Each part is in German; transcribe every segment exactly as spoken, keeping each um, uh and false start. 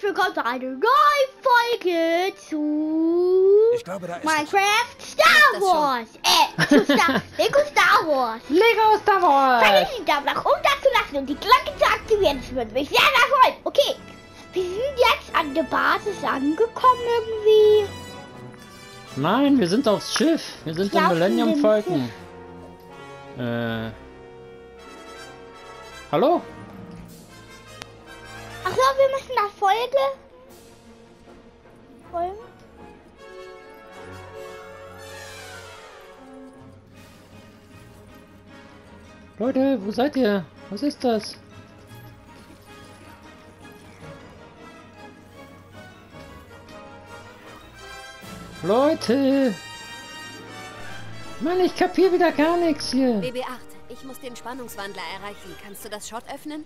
herzlich willkommen zu einer neuen Folge zu Ich glaube, da ist Minecraft Star Wars. Äh, zu Star, Lego Star Wars. Lego Star Wars. Vergesst den Daumen nach unten zu lassen und die Glocke zu aktivieren. Das würde mich sehr, sehr freuen. Okay, wir sind jetzt an der Basis angekommen irgendwie. Nein, wir sind aufs Schiff. Wir sind Ja, im Millennium auf dem Falcon. Äh. Hallo? Achso, wir müssen nach Folge folgen. Leute, wo seid ihr? Was ist das? Leute! Mann, ich kapier wieder gar nichts hier. B B acht, ich muss den Spannungswandler erreichen. Kannst du das Schott öffnen?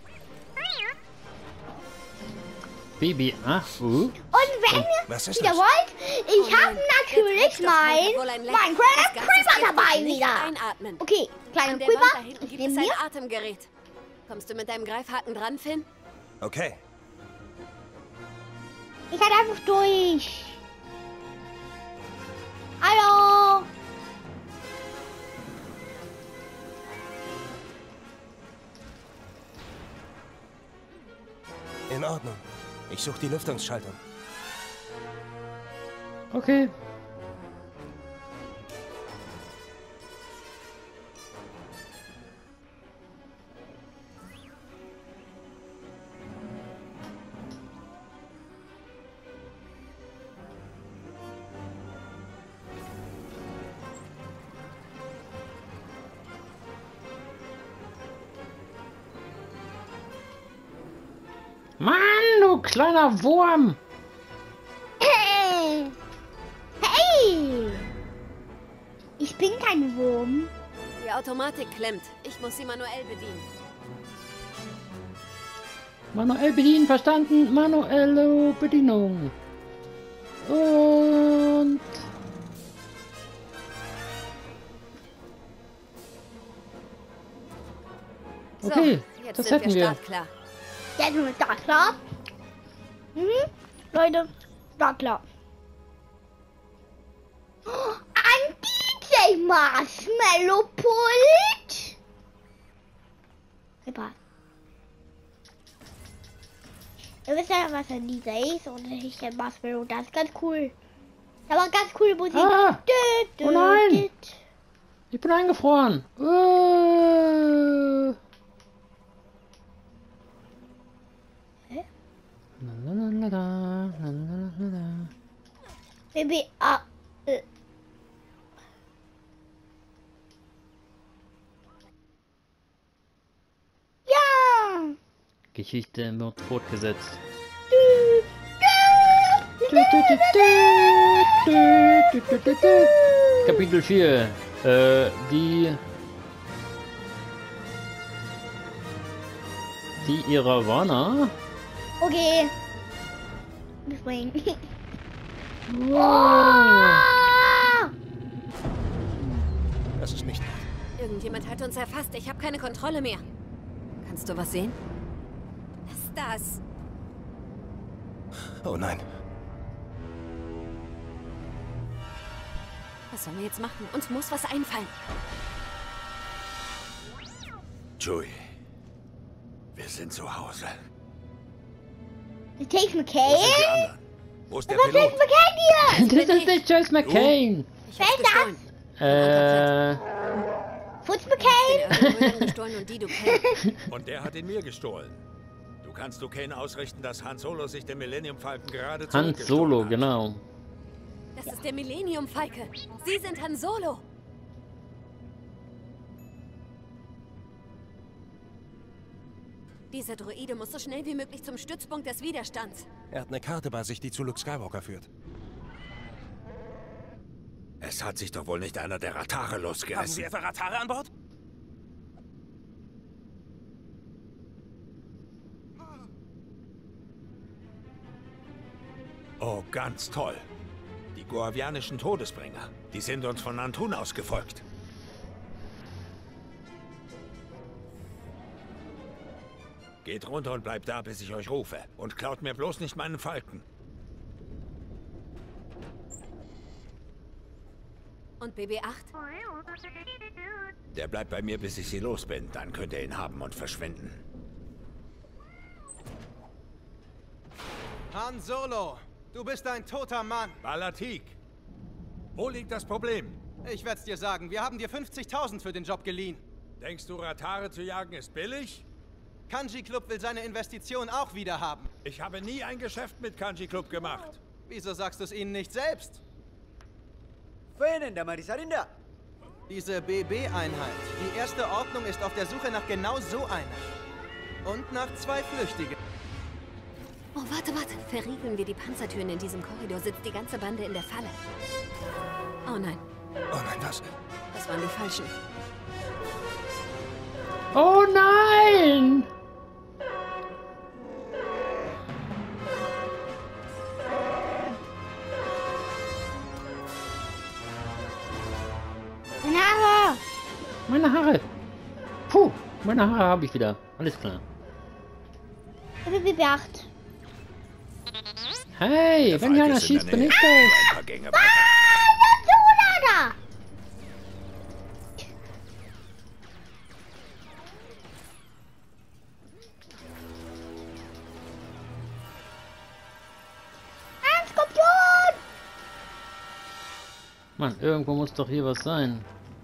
B B acht, uh. Und wenn Was ihr ist wieder das? wollt, ich Oh habe nein, natürlich der Treibstoff mein könnte wohl ein Leck. Minecraft Das Gas ist Creeper giftig, dabei nicht wieder. einatmen. Okay, kleiner An der Wand da Creeper. hinten Ich gibt nehme es ein mir. Atemgerät. Kommst du mit deinem Greifhaken dran, Finn? Okay. Ich halt einfach durch. Hallo. In Ordnung. Ich suche die Lüftungsschaltung. Okay. Mann, du kleiner Wurm! Hey. Hey. Ich bin kein Wurm. Die Automatik klemmt. Ich muss sie manuell bedienen. Manuell bedienen, verstanden? Manuelle Bedienung. Und... Okay, so, jetzt das sind hätten wir wir. startklar. Jetzt sind wir da klar. Mhm. Leute, da klar. Oh, ein D J Marshmallow Pult. Super. Ihr wisst ja, was ein D J ist und ich ein Marshmallow. Das ist ganz cool. Da war ganz coole Musik. Ah! Dü, dü, Oh nein! dü. Ich bin eingefroren. Äh. Hä? Lalalala, lalalala. Baby, ah, äh. Ja! Geschichte wird fortgesetzt. Dü, dü, Dü, dü, dü, dü, dü, dü, dü, dü. Kapitel vier. Äh, die... Die Irawaner. Okay. Wir springen. Wow. Das ist nicht. Irgendjemand hat uns erfasst. Ich habe keine Kontrolle mehr. Kannst du was sehen? Was ist das? Oh nein. Was sollen wir jetzt machen? Uns muss was einfallen. Joey. Wir sind zu Hause. Das Chase Wo sind McCain? die anderen? Wo ist der Was ist Pilot? McCain hier? Das ist nicht Joyce McCain. Ich Wer hab's ist das? gestohlen. Äh... Futz Den McCain? irgendwo gestohlen und die du kennst. Und der hat ihn mir gestohlen. Du kannst Duquesne ausrichten, dass Han Solo sich den Millennium Falcon gerade Han zurückgestohlen Solo, hat. genau. Das ist der Millennium Falke. Sie sind Han Solo. Dieser Droide muss so schnell wie möglich zum Stützpunkt des Widerstands. Er hat eine Karte bei sich, die zu Luke Skywalker führt. Es hat sich doch wohl nicht einer der Ratare Haben losgerissen. Sie etwa Ratare an Bord? Oh, ganz toll. Die goavianischen Todesbringer. Die sind uns von Nantun aus gefolgt. Geht runter und bleibt da, bis ich euch rufe. Und klaut mir bloß nicht meinen Falken. Und B B acht? Der bleibt bei mir, bis ich sie los bin. Dann könnt ihr ihn haben und verschwinden. Han Solo, du bist ein toter Mann. Balatik, wo liegt das Problem? Ich werd's dir sagen, wir haben dir fünfzigtausend für den Job geliehen. Denkst du, Ratare zu jagen ist billig? Kanji Club will seine Investition auch wieder haben. Ich habe nie ein Geschäft mit Kanji Club gemacht. Wieso sagst du es ihnen nicht selbst? Diese B B-Einheit, die erste Ordnung, ist auf der Suche nach genau so einer. Und nach zwei Flüchtigen. Oh, warte, warte. Verriegeln wir die Panzertüren in diesem Korridor, sitzt die ganze Bande in der Falle. Oh nein, Oh nein, was? das waren die Falschen. Oh nein! Meine Haare! Meine Haare! Puh, meine Haare habe ich wieder. Alles klar. B B acht. Hey, Der wenn Falke hier einer ist in schießt, der bin Nähe. ich das. Ein paar Gänge weiter. Da! Ein Skorpion! Mann, irgendwo muss doch hier was sein.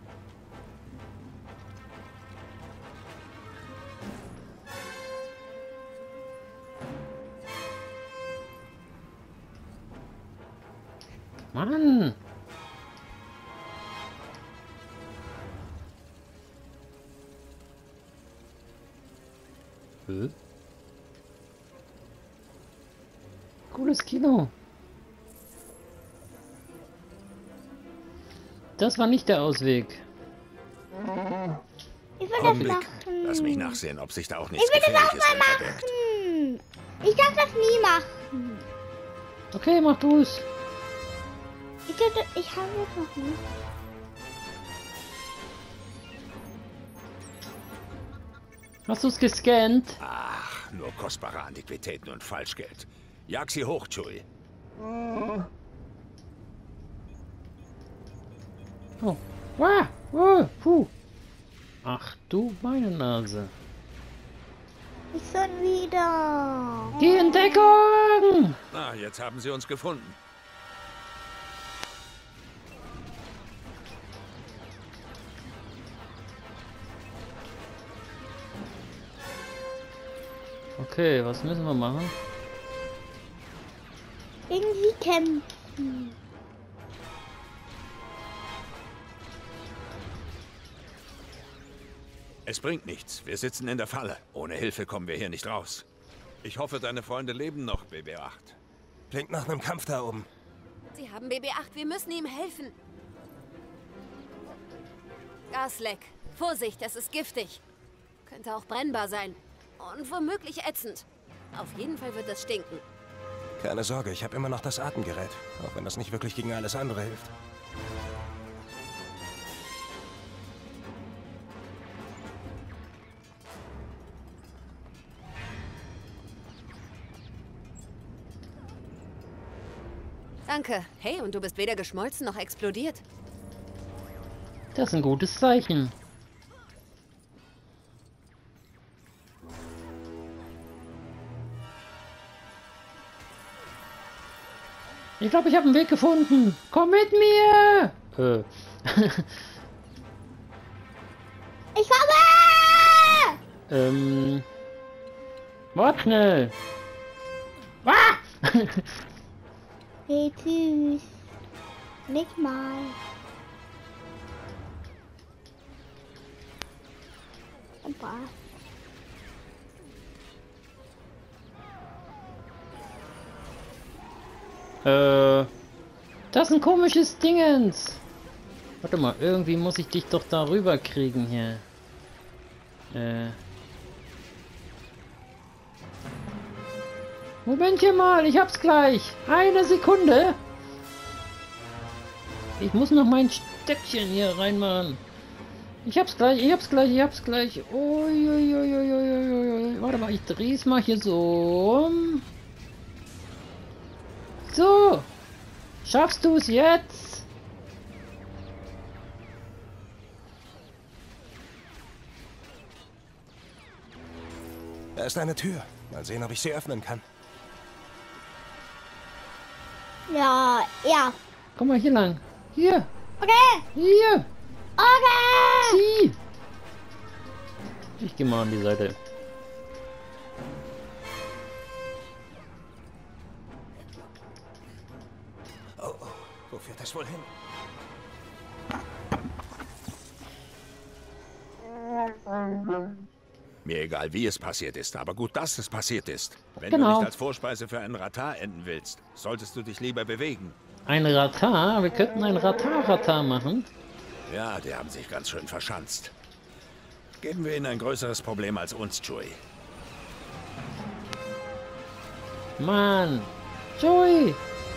Mann! Hä? Cooles Kino. Das war nicht der Ausweg. Ich will das Augenblick. machen. Lass mich nachsehen, ob sich da auch nichts Ich will das auch Gefährliches mal verbirgt. machen. Ich darf das nie machen. Okay, mach du es. Ich, dachte, ich habe das noch nie. Hast du es gescannt? Ach, nur kostbare Antiquitäten und Falschgeld. Jag sie hoch, Chewie. Oh. Wow. Oh. Puh. Ach du meine Nase. Ich schon wieder. Geh in Deckung! Na, jetzt haben sie uns gefunden. Okay, was müssen wir machen? Irgendwie kämpfen. Es bringt nichts. Wir sitzen in der Falle. Ohne Hilfe kommen wir hier nicht raus. Ich hoffe, deine Freunde leben noch, B B acht. Klingt nach einem Kampf da oben. Sie haben B B acht, wir müssen ihm helfen. Gasleck. Vorsicht, es ist giftig. Könnte auch brennbar sein. Und womöglich ätzend. Auf jeden Fall wird es stinken. Keine Sorge, ich habe immer noch das Atemgerät. Auch wenn das nicht wirklich gegen alles andere hilft. Danke. Hey, und du bist weder geschmolzen noch explodiert. Das ist ein gutes Zeichen. Ich glaube, ich habe einen Weg gefunden. Komm mit mir! Äh. Ich komme! ähm. Wart schnell! Ah! Hey, tschüss. Nicht mal. Und was? Äh, das ist ein komisches Dingens. Warte mal, irgendwie muss ich dich doch darüber kriegen hier. Äh. Momentchen mal, ich hab's gleich. Eine Sekunde. Ich muss noch mein Stöckchen hier reinmachen. Ich hab's gleich, ich hab's gleich, ich hab's gleich. Uiuiuiuiuiui. Warte mal, ich dreh's mal hier so um. So. Schaffst du es jetzt? Da ist eine Tür. Mal sehen, ob ich sie öffnen kann. Ja, ja. Komm mal hier lang. Hier. Okay. Hier. Okay. Zieh. Ich geh mal an die Seite. Oh, oh, wo führt das wohl hin? Mir egal, wie es passiert ist, aber gut, dass es passiert ist. Wenn Genau. du nicht als Vorspeise für einen Ratar enden willst, solltest du dich lieber bewegen. Ein Ratar? Wir könnten ein Ratar-Ratar machen. Ja, die haben sich ganz schön verschanzt. Geben wir ihnen ein größeres Problem als uns, Joey. Mann. Joey.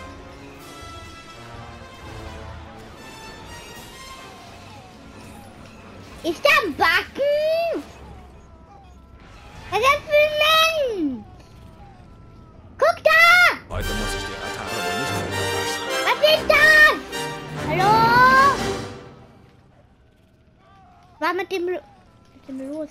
Ist da ein Backen? Was ist das für ein Mensch? Guck da! Heute muss ich die Ratare wohl nicht mehr verpassen. Was ist das? Hallo? Was mit dem, Lo- mit dem los?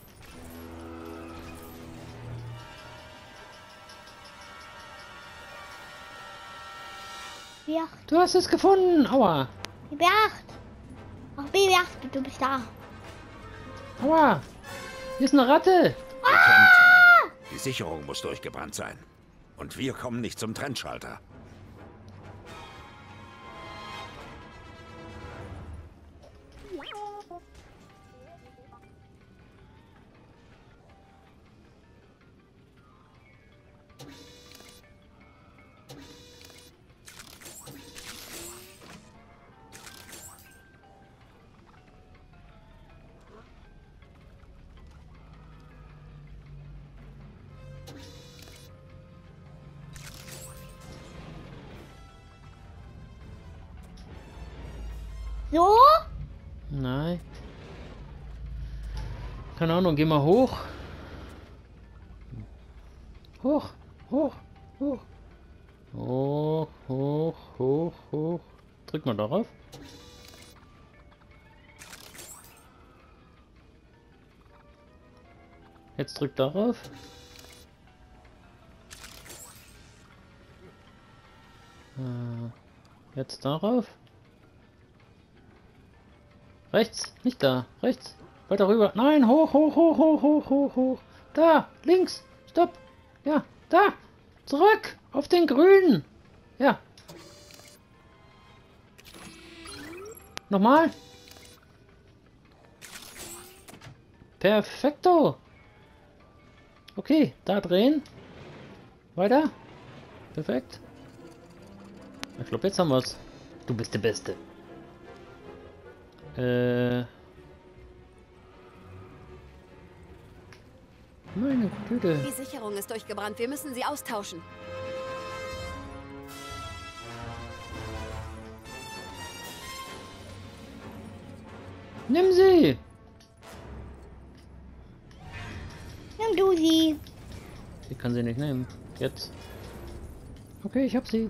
B acht, Du hast es gefunden. Aua. B acht. Ach, B acht, du bist da. Aua. Hier ist eine Ratte. Die Sicherung muss durchgebrannt sein. Und wir kommen nicht zum Trennschalter. So? Nein. Keine Ahnung, geh mal hoch. Hoch, hoch, hoch. Hoch, hoch, hoch, hoch. Drück mal darauf. Jetzt drück darauf. Äh, jetzt darauf. Rechts, nicht da, rechts. Weiter rüber. Nein, hoch, hoch, hoch, hoch, hoch, hoch, hoch. Da, links. Stopp. Ja, da. Zurück. Auf den grünen. Ja. Nochmal. Perfekto. Okay, da drehen. Weiter. Perfekt. Ich glaube, jetzt haben wir's. Du bist der Beste. Äh. Meine Güte. Die Sicherung ist durchgebrannt. Wir müssen sie austauschen. Nimm sie! Nimm du sie. Ich kann sie nicht nehmen. Jetzt. Okay, ich hab sie.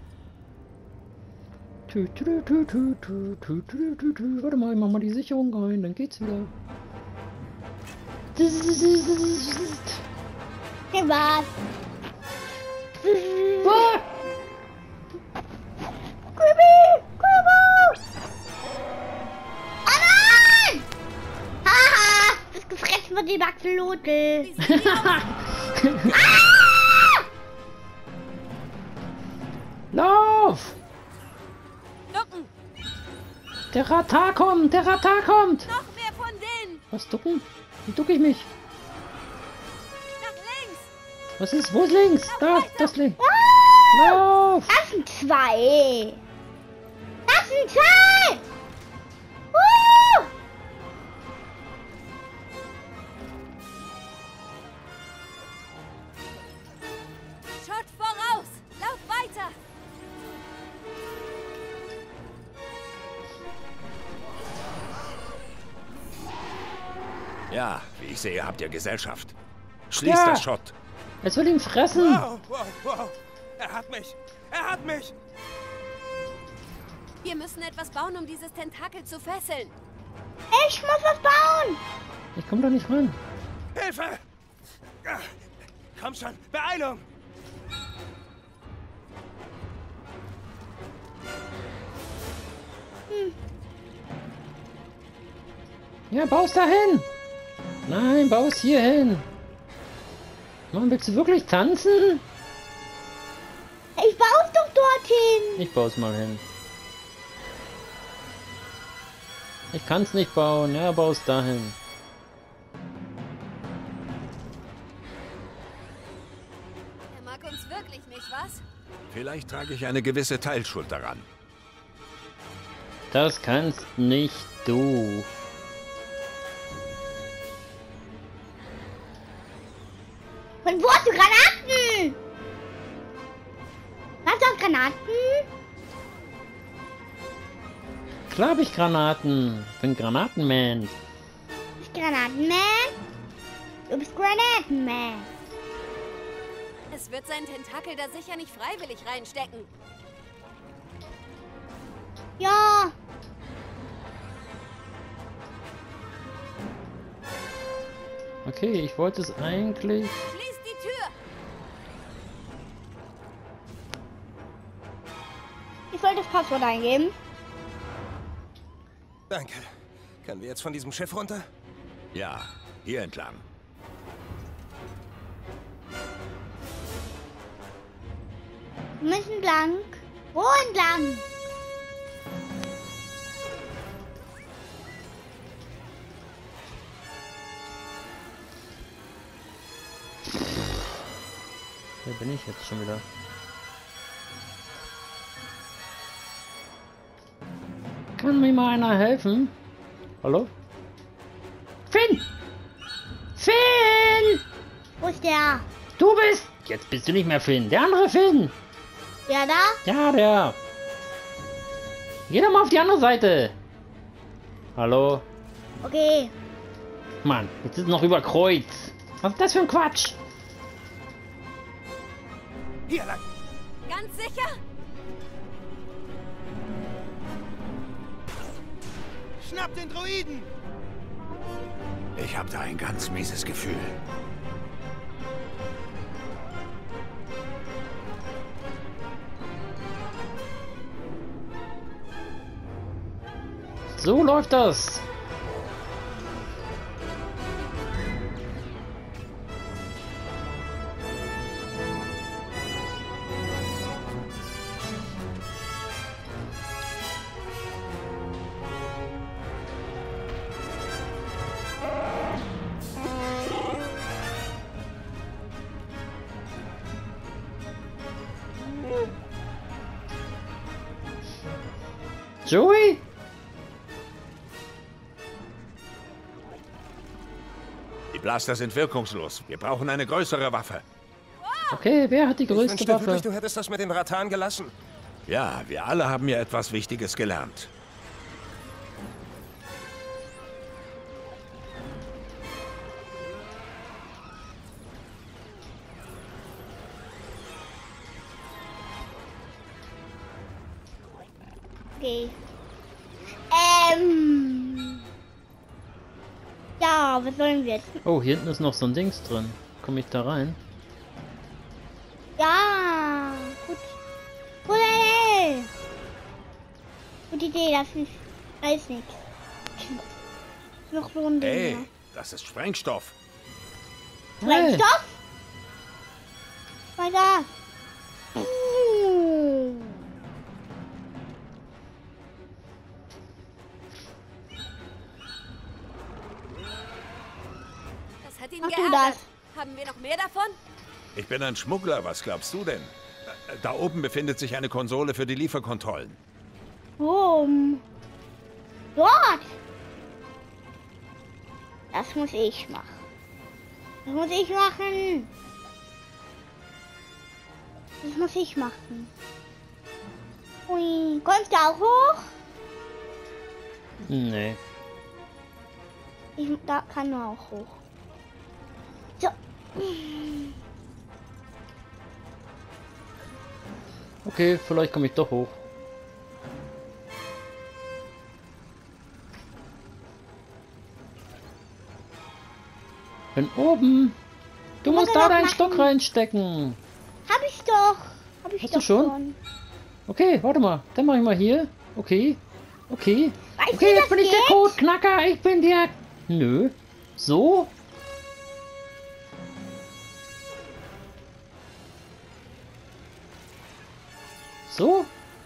Tü, tü, tü, tü, tü, tü, tü, tü, tü. Warte mal, ich mach mal die Sicherung rein, dann geht's wieder. Der war's. Ah! Kubi! Kubu! Oh nein! Haha! Das ist gefressen von dem Axolotl. Lauf! Ducken! Der Ratar kommt! Der Ratar kommt! Noch mehr von denen! Was ducken? Wie ducke ich mich? Nach links! Was ist? Wo ist links? Da, das links. Lauf! Das sind zwei. Das sind zwei. Uh! Schaut voraus! Lauf weiter! Ja, wie ich sehe, habt ihr Gesellschaft. Schließt Ja. das Schott. Es will ihn fressen. Wow, wow, wow. Er hat mich. Er hat mich. Wir müssen etwas bauen, um dieses Tentakel zu fesseln. Ich muss was bauen. Ich komme da nicht ran. Hilfe! Ah, komm schon, Beeilung! Ja, baust da hin. Nein, baust hier hin. Mann, willst du wirklich tanzen? Ich baue doch dorthin. Ich baue es mal hin. Ich kann es nicht bauen. Ja, baust dahin. Er mag uns wirklich nicht, was? Vielleicht trage ich eine gewisse Teilschuld daran. Das kannst nicht du. Und wo hast du Granaten? Hast du auch Granaten? Klar hab ich Granaten. Ich bin Granatenman. Du bist Granatenman? Du bist Granatenman. Es wird sein Tentakel da sicher nicht freiwillig reinstecken. Ja. Okay, ich wollte es eigentlich... Schließ die Tür! Ich soll das Passwort eingeben. Danke. Können wir jetzt von diesem Schiff runter? Ja, hier entlang. Wir müssen entlang. Wo entlang? Wer bin ich jetzt schon wieder? Kann mir mal einer helfen? Hallo? Finn! Finn! Wo ist der? Du bist... Jetzt bist du nicht mehr Finn. Der andere Finn. Der da? Ja, der. Geh doch mal auf die andere Seite. Hallo? Okay. Mann, jetzt ist noch über Kreuz. Was ist das für ein Quatsch? Hier lang. Ganz sicher? Schnapp den Druiden! Ich habe da ein ganz mieses Gefühl. So läuft das. Joey? Die Blaster sind wirkungslos. Wir brauchen eine größere Waffe. Okay, wer hat die Ich größte wünschte wirklich, Waffe? du hättest das mit den Rattan gelassen. Ja, wir alle haben hier etwas Wichtiges gelernt. Okay. Ähm. Ja, was sollen wir jetzt? Oh, hier hinten ist noch so ein Dings drin. Komme ich da rein? Ja, gut. Gute Idee. Gute Idee, das ist alles nichts. Noch so ein Ding. Hey, ja. das ist Sprengstoff. Hey, Stopp! Was ist das? Uh. Das hat ihn Mach du geärgert. das. Haben wir noch mehr davon? Ich bin ein Schmuggler, was glaubst du denn? Äh, Da oben befindet sich eine Konsole für die Lieferkontrollen. Warum? Dort! Das muss ich machen. Das muss ich machen. Das muss ich machen. Ui, kommst du auch hoch? nee. Ich da kann nur auch hoch. So. Okay, vielleicht komme ich doch hoch. Bin oben. Du musst da deinen Stock reinstecken. Hab ich doch. Hab ich Hast doch du schon? Okay, warte mal. Dann mache ich mal hier. Okay. Okay. Weißt Okay, du, jetzt das bin ich der geht? Codeknacker. Ich bin der... Nö. So? So?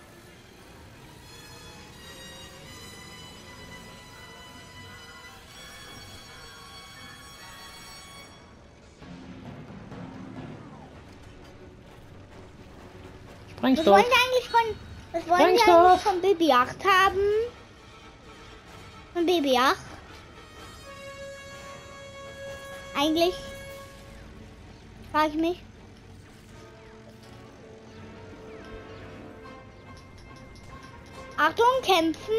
Was wollen Sprengstoff. Sie eigentlich von... Was wollen Sie Sprengstoff. eigentlich von B B acht haben? Von B B acht? Eigentlich? Frage ich mich. Achtung, kämpfen.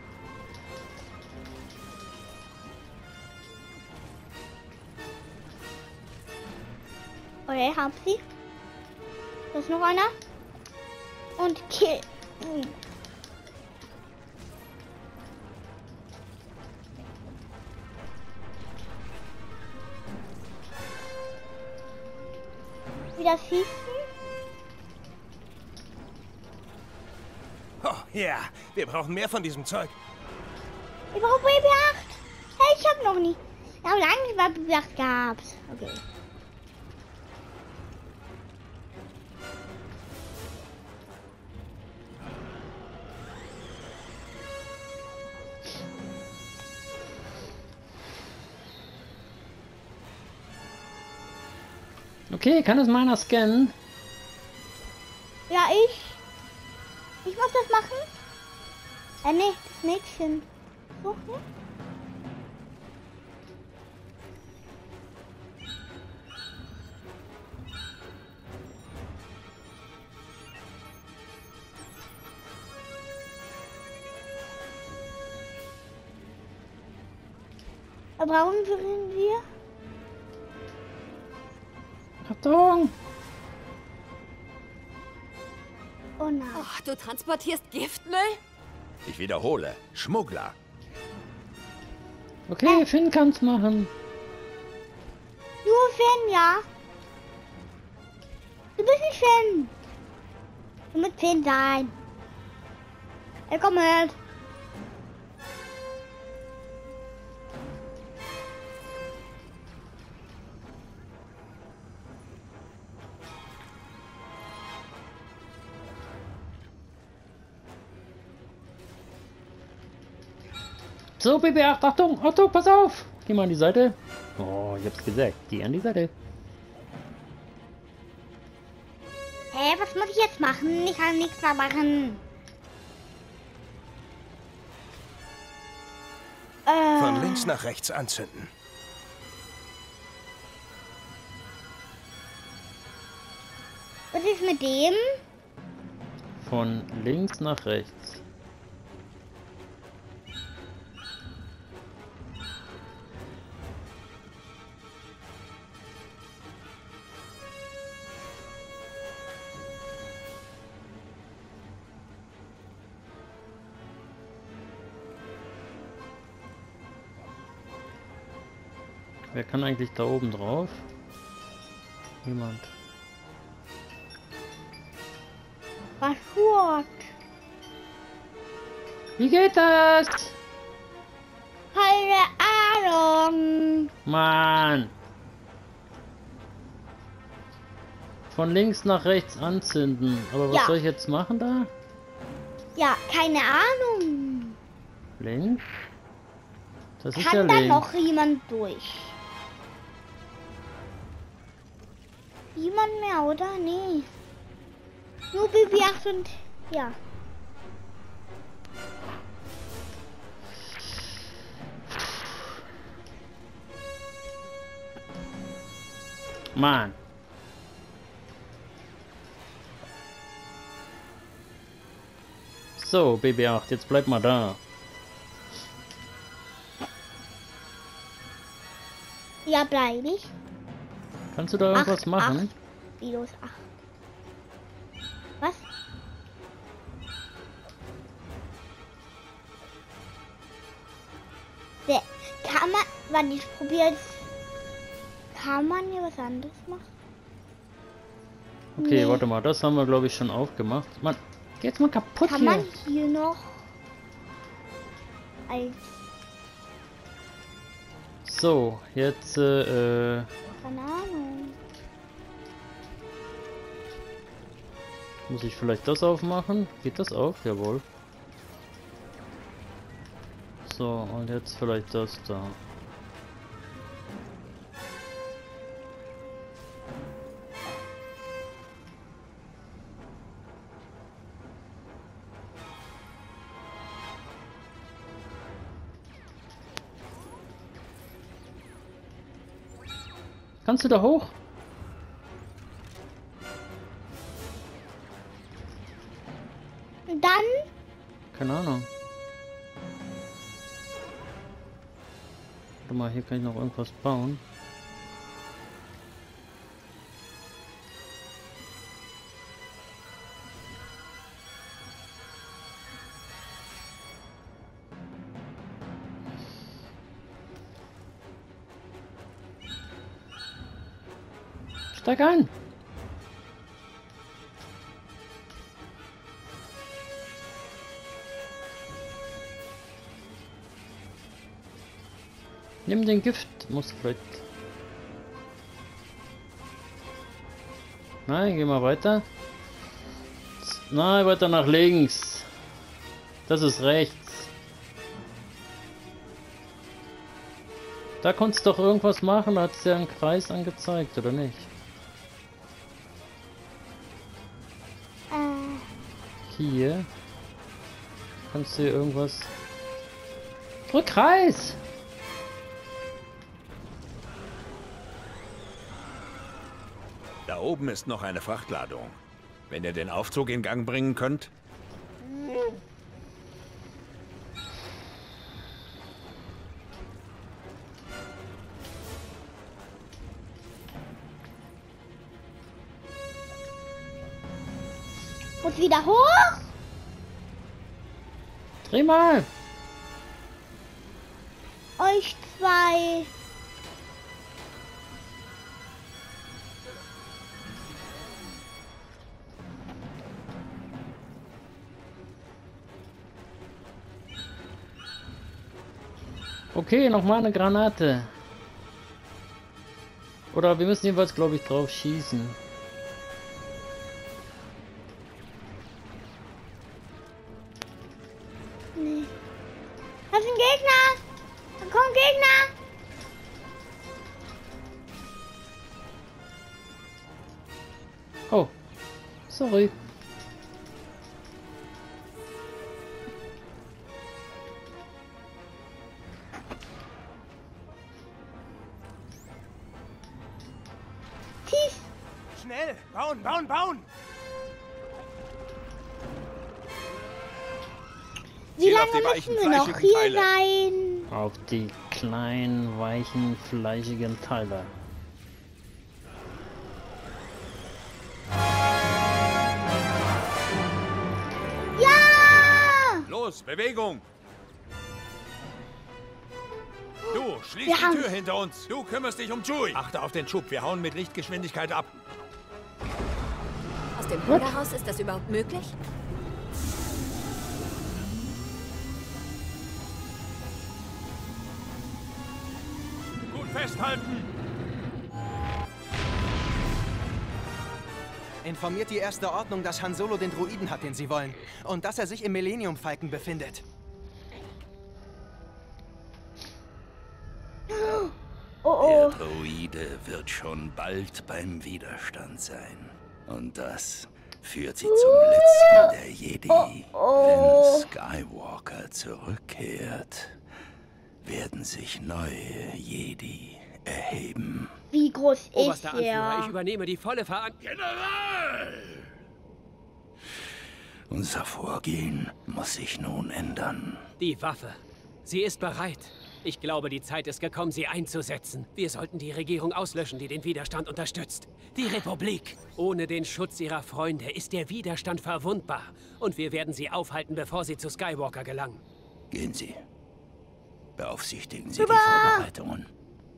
Okay, hab sie. Da ist noch einer. Und kill. Hm. Wieder schießen. Oh, ja. Wir brauchen mehr von diesem Zeug. Ich brauche B B acht. Hey, ich hab noch nie. Ja, aber eigentlich war B B acht gehabt. Okay. Okay, kann es meiner scannen? Ja, ich. Ich muss das machen. Äh, nee, das Mädchen. So, ne? Aber brauchen wir? Achtung! Oh nein. Oh, du transportierst Giftmüll? Ich wiederhole, Schmuggler. Okay, Finn kann's machen. Nur Finn, ja. Du bist nicht Finn. Du musst Finn sein. Er kommt mit. So, B B acht, Achtung, Achtung, pass auf! Geh mal an die Seite. Oh, ich hab's gesagt, geh an die Seite. Hä, was muss ich jetzt machen? Ich kann nichts mehr machen. Äh, Von links nach rechts anzünden. was ist mit dem? Von links nach rechts. Wer kann eigentlich da oben drauf? Niemand. Passwort. Wie geht das? Keine Ahnung. Mann! Von links nach rechts anzünden. Aber was Ja. soll ich jetzt machen da? Ja, keine Ahnung. Links? Das ist ja Kann da links. noch jemand durch? Niemand mehr, oder? Nee. Nur B B acht und... Ja. Mann. So, B B acht, jetzt bleib mal da. Ja, bleibe ich. Kannst du da irgendwas Acht, machen? acht. Wie los? Acht. Was? Der, kann man, wann ich probiere es, kann man hier was anderes machen? Okay, Nee. warte mal, das haben wir glaube ich schon aufgemacht. Mann, geh jetzt mal kaputt Kann hier. man hier noch als So, jetzt äh, äh, keine Ahnung. muss ich vielleicht das aufmachen? Geht das auf? Jawohl. So, und jetzt vielleicht das da. Kannst du da hoch? Und dann Keine Ahnung. Warte mal, hier kann ich noch irgendwas bauen. Steig ein! Nimm den Gift, muss vielleicht. Nein, geh mal weiter. Nein, weiter nach links. Das ist rechts. Da konntest du doch irgendwas machen, da hat es ja einen Kreis angezeigt, oder nicht? äh, Hier. Kannst du hier irgendwas. Drück Kreis! Da oben ist noch eine Frachtladung. Wenn ihr den Aufzug in Gang bringen könnt. muss wieder hoch. Dreh mal! Euch zwei. Okay, nochmal eine Granate. Oder wir müssen jedenfalls, glaube ich, drauf schießen. Nee. Das ist ein Gegner. Da kommt ein Gegner. Oh, sorry. Tief. Schnell! Bauen, bauen, bauen! Wie Ziel auf lange die müssen weichen, wir noch fleischigen hier Teile. sein? Auf die kleinen, weichen, fleischigen Teile. Ja! Los, Bewegung! Du, schließ Wir die haben- Tür hinter uns. Du kümmerst dich um Chewie. Achte auf den Schub. Wir hauen mit Lichtgeschwindigkeit ab. Aus dem Lagerhaus ist das überhaupt möglich? Gut festhalten. Informiert die Erste Ordnung, dass Han Solo den Droiden hat, den sie wollen. Und dass er sich im Millennium Falcon befindet. Oh Der oh. Droide wird schon bald beim Widerstand sein. Und das führt sie zum letzten der Jedi. oh. Wenn Skywalker zurückkehrt, werden sich neue Jedi erheben. Wie groß ist Oberster Anführer, ich der? übernehme die volle Verantwortung. General! Unser Vorgehen muss sich nun ändern. Die Waffe. Sie ist bereit. Ich glaube, die Zeit ist gekommen, sie einzusetzen. Wir sollten die Regierung auslöschen, die den Widerstand unterstützt. Die Republik. Ohne den Schutz ihrer Freunde ist der Widerstand verwundbar. Und wir werden sie aufhalten, bevor sie zu Skywalker gelangen. Gehen Sie. Beaufsichtigen Sie die Vorbereitungen.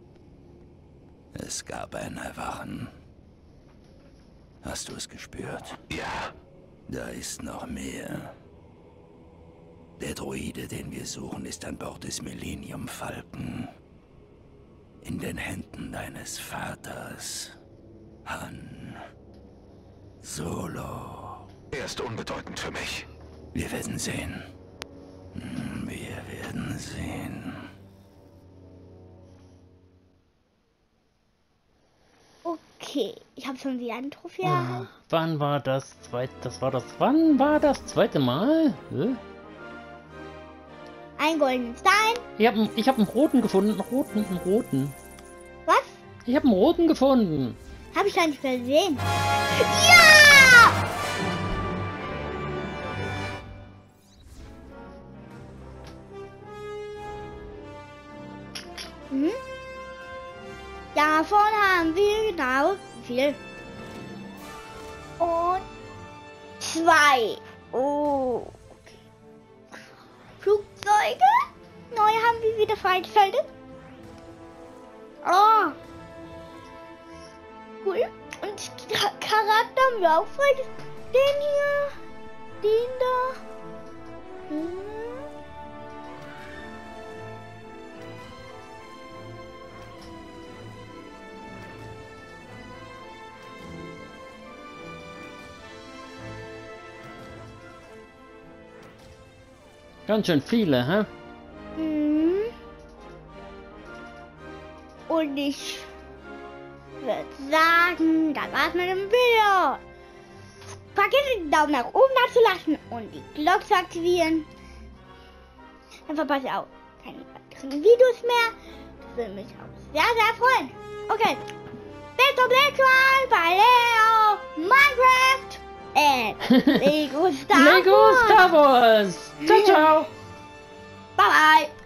Es gab ein Erwachen. Hast du es gespürt? Ja. Da ist noch mehr. Der Droide, den wir suchen, ist an Bord des Millennium Falcon. In den Händen deines Vaters. Han Solo. Er ist unbedeutend für mich. Wir werden sehen. Wir werden sehen. Okay, ich habe schon wieder eine Trophäe Ah, erhalten. wann war das zweite? Das war das. Wann war das zweite Mal? Hä? Ein goldenen Stein. Ich habe ich hab einen roten gefunden. Einen roten, einen roten. Was? Ich habe einen roten gefunden. Habe ich gar nicht mehr gesehen. Ja! Mhm. Davon haben wir genau wie viel? Und zwei. Oh. Flugzeuge. Neu haben wir wieder freigeschaltet. Oh. Cool. Und Cha- Charakter haben wir auch freigeschaltet. Den hier. Den da. Hm. Ganz schön viele, hä? Mhm. Und ich würde sagen, das war's mit dem Video. Vergesst den Daumen nach oben da zu lassen und die Glocke zu aktivieren. Dann verpasst ihr auch keine weiteren Videos mehr. Das würde mich auch sehr, sehr freuen. Okay. Bis zum nächsten Mal bei Leo Minecraft. Äh, Lego Star Lego Wars. Star Wars. Ciao, ciao. Bye bye.